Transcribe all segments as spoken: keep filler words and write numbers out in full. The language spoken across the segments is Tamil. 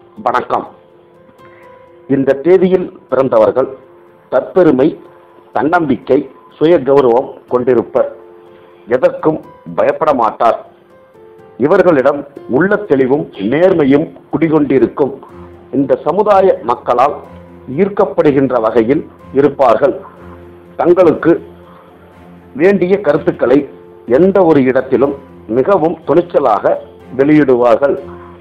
வணக்கம். இந்த தேதியில் பிறந்தவர்கள் தற்பெருமை, தன்னம்பிக்கை, சுய கௌரவம் கொண்டிருப்பர். எதற்கும் பயப்பட மாட்டார். இவர்களிடம் உள்ள தெளிவும் நேர்மையும் குடிகொண்டிருக்கும். இந்த சமுதாய மக்களால் ஈர்க்கப்படுகின்ற வகையில் இருப்பார்கள். தங்களுக்கு வேண்டிய கருத்துக்களை எந்த ஒரு இடத்திலும் மிகவும் துணிச்சலாக வெளியிடுவார்கள்.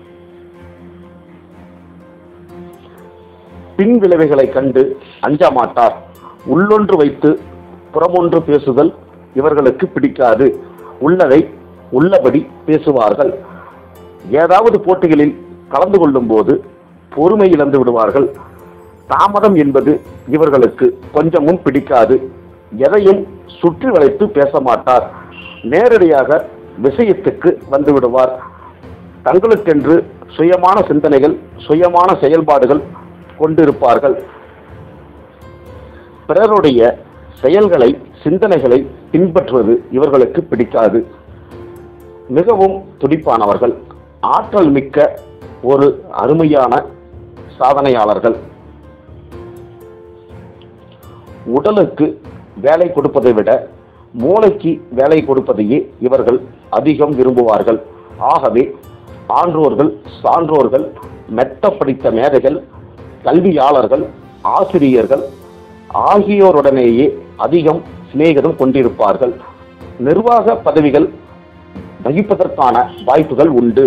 பின் விளைவுகளை கண்டு அஞ்ச மாட்டார். உள்ளொன்று வைத்து புறமொன்று பேசுதல் இவர்களுக்கு பிடிக்காது. உள்ளதை உள்ளபடி பேசுவார்கள். ஏதாவது போட்டிகளில் கலந்து கொள்ளும் போது பொறுமை இழந்து விடுவார்கள். தாமதம் என்பது இவர்களுக்கு கொஞ்சமும் பிடிக்காது. எதையும் சுற்றி வளைத்து பேச மாட்டார். நேரடியாக விஷயத்துக்கு வந்து விடுவார். தங்களுக்கென்று சுயமான சிந்தனைகள், சுயமான செயல்பாடுகள் கொண்டிருப்பார்கள். பிறருடைய செயல்களை, சிந்தனைகளை பின்பற்றுவது இவர்களுக்கு பிடிக்காது. மிகவும் துடிப்பானவர்கள். ஆற்றல் மிக்க ஒரு அருமையான சாதனையாளர்கள். உடலுக்கு வேலை கொடுப்பதை விட மூளைக்கு வேலை கொடுப்பதையே இவர்கள் அதிகம் விரும்புவார்கள். ஆகவே ஆன்றோர்கள், சான்றோர்கள், மெத்த படித்த மேதைகள், கல்வியாளர்கள், ஆசிரியர்கள் ஆகியோருடனேயே அதிகம் சிநேகிதம் கொண்டிருப்பார்கள். நிர்வாக பதவிகள் வகிப்பதற்கான வாய்ப்புகள் உண்டு.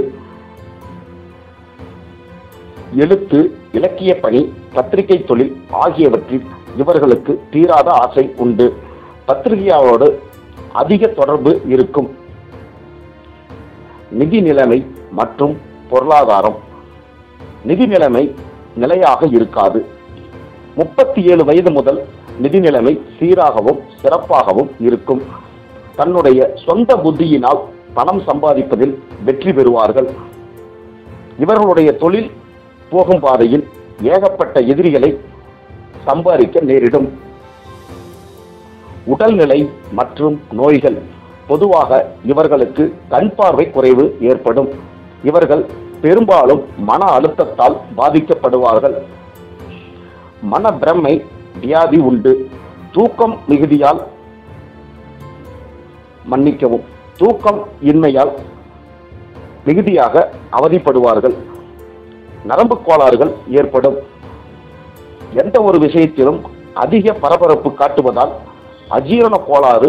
எழுத்து, இலக்கிய பணி, பத்திரிகை தொழில் ஆகியவற்றில் இவர்களுக்கு தீராத ஆசை உண்டு. பத்திரிகையாளரோடு அதிக தொடர்பு இருக்கும். நிதி நிலைமை மற்றும் பொருளாதாரம். நிதி நிலைமை நிலையாக இருக்காது. முப்பத்தி ஏழு வயது முதல் நிதி நிலைமை சீராகவும் சிறப்பாகவும் இருக்கும். தன்னுடைய சொந்த புத்தியினால் பணம் சம்பாதிப்பதில் வெற்றி பெறுவார்கள். இவர்களுடைய தொழில் போகும் பாதையில் ஏகப்பட்ட எதிரிகளை சம்பாதிக்க நேரிடும். உடல்நிலை மற்றும் நோய்கள். பொதுவாக இவர்களுக்கு கண் பார்வை குறைவு ஏற்படும். இவர்கள் பெரும்பாலும் மன அழுத்தத்தால் பாதிக்கப்படுவார்கள். மன பிரமை வியாதி உண்டு. தூக்கம் மிகுதியால் மன்னிக்கவும் தூக்கம் இன்மையால் மிகுதியாக அவதிப்படுவார்கள். நரம்பு கோளாறுகள் ஏற்படும். எந்த ஒரு விஷயத்திலும் அதிக பரபரப்பு காட்டுவதால் அஜீரண கோளாறு,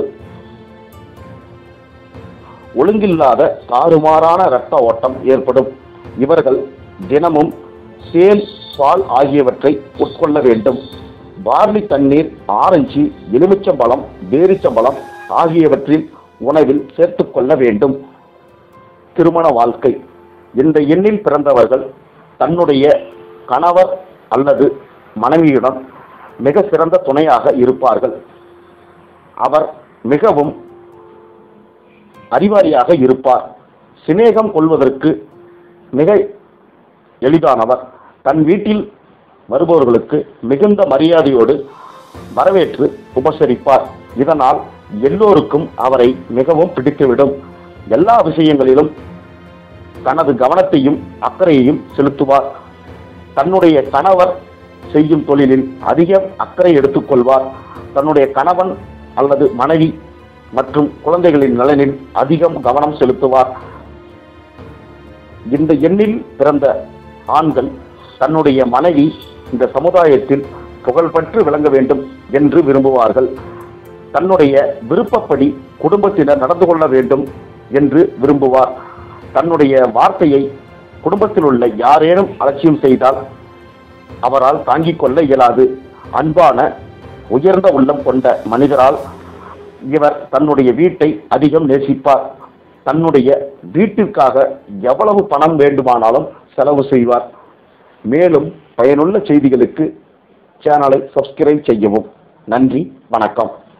ஒழுங்கில்லாத தாறுமாறான இரத்த ஓட்டம் ஏற்படும். இவர்கள் தினமும் தேன், பால் ஆகியவற்றை உட்கொள்ள வேண்டும். பார்லி தண்ணீர், ஆரஞ்சு, எலுமிச்சம்பழம், பேரிச்சம்பழம் ஆகியவற்றில் உணவில் சேர்த்துக் கொள்ள வேண்டும். திருமண வாழ்க்கை. இந்த எண்ணில் பிறந்தவர்கள் தன்னுடைய கணவர் அல்லது மனைவியுடன் மிக சிறந்த துணையாக இருப்பார்கள். அவர் மிகவும் அறிவாளியாக இருப்பார். சிநேகம் கொள்வதற்கு மிக எளிதானவர். தன் வீட்டில் வருபவர்களுக்கு மிகுந்த மரியாதையோடு வரவேற்று உபசரிப்பார். இதனால் எல்லோருக்கும் அவரை மிகவும் பிடித்துவிடும். எல்லா விஷயங்களிலும் தனது கவனத்தையும் அக்கறையையும் செலுத்துவார். தன்னுடைய கணவர் செய்யும் தொழிலில் அதிகம் அக்கறை எடுத்துக்கொள்வார். தன்னுடைய கணவன் அல்லது மனைவி மற்றும் குழந்தைகளின் நலனில் அதிகம் கவனம் செலுத்துவார். இந்த எண்ணில் பிறந்த ஆண்கள் தன்னுடைய மனைவி இந்த சமுதாயத்தில் புகழ்பெற்று விளங்க வேண்டும் என்று விரும்புவார்கள். தன்னுடைய விருப்பப்படி குடும்பத்தினர் நடந்து கொள்ள வேண்டும் என்று விரும்புவார். தன்னுடைய வார்த்தையை குடும்பத்தில் உள்ள யாரேனும் அலட்சியம் செய்தால் அவரால் தாங்கிக் கொள்ள இயலாது. அன்பான, உயர்ந்த உள்ளம் கொண்ட மனிதரால் இவர் தன்னுடைய வீட்டை அதிகம் நேசிப்பார். தன்னுடைய வீட்டிற்காக எவ்வளவு பணம் வேண்டுமானாலும் செலவு செய்வார். மேலும் பயனுள்ள செய்திகளுக்கு சேனலை சப்ஸ்கிரைப் செய்யவும். நன்றி, வணக்கம்.